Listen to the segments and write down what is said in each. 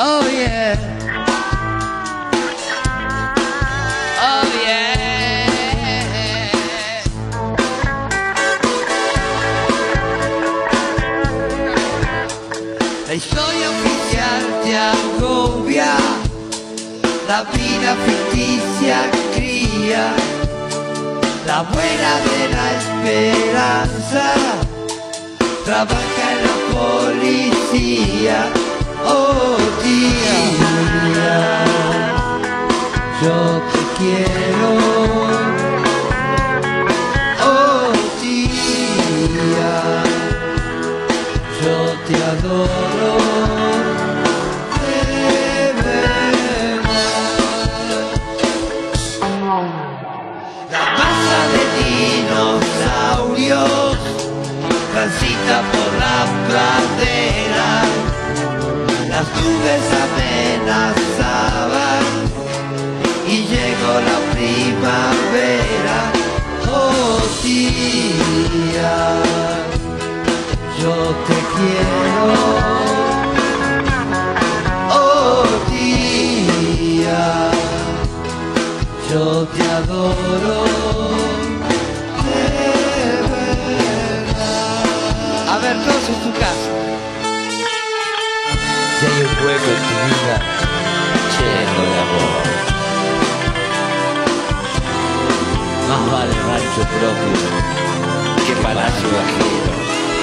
Oh yeah. Oh yeah. La historia oficial te agobia, la vida ficticia cría, la buena de la esperanza trabaja en la policía. Oh tía, yo te quiero. Oh tía, yo te adoro. De verdad. La masa de dinosaurios transita por la pradera. Las nubes amenazaban y llegó la primavera. Oh tía, yo te quiero. Oh tía, yo te adoro. De verdad. A ver, todos en tu casa. Si hay un hueco en tu vida lleno de amor, más vale rancho propio que palacio ajeno.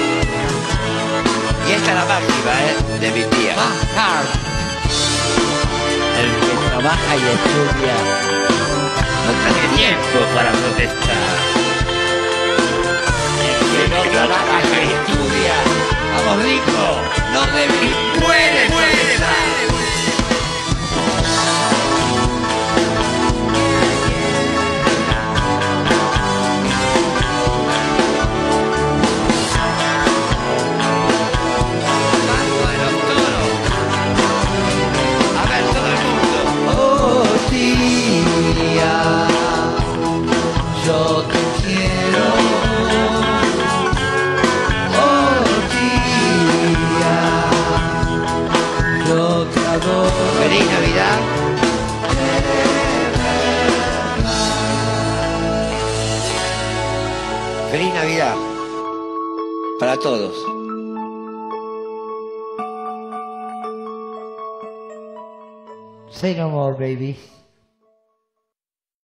Y esta es la máxima, de mi tía. El que trabaja y estudia No tiene tiempo para protestar. el que no trabaja y estudia. Vamos, Rico, no debe ni puede protestar. Marco de los toros. A ver, todo el mundo. Oh, tía, yo te quiero. Oh, tía, yo te adoro. Feliz Navidad. Feliz Navidad para todos. Say no more, baby.